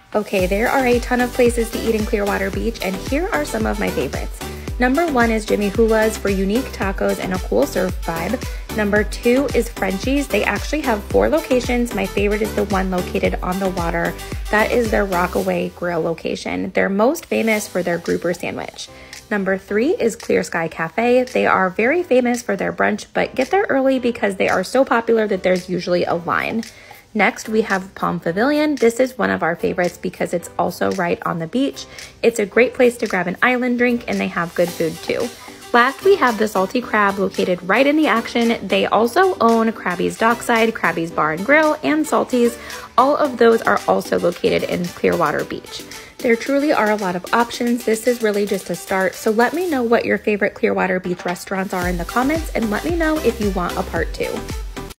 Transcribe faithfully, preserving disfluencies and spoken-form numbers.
Okay, there are a ton of places to eat in Clearwater Beach, and here are some of my favorites. Number one is Jimmy Hula's for unique tacos and a cool surf vibe. Number two is Frenchie's. They actually have four locations. My favorite is the one located on the water. That is their Rockaway Grill location. They're most famous for their grouper sandwich. Number three is Clear Sky Cafe. They are very famous for their brunch, but get there early because they are so popular that there's usually a line. Next, we have Palm Pavilion. This is one of our favorites because it's also right on the beach. It's a great place to grab an island drink, and they have good food too. Last, we have the Salty Crab located right in the action. They also own Krabby's Dockside, Krabby's Bar and Grill, and Salty's. All of those are also located in Clearwater Beach. There truly are a lot of options. This is really just a start, so let me know what your favorite Clearwater Beach restaurants are in the comments, and let me know if you want a part two.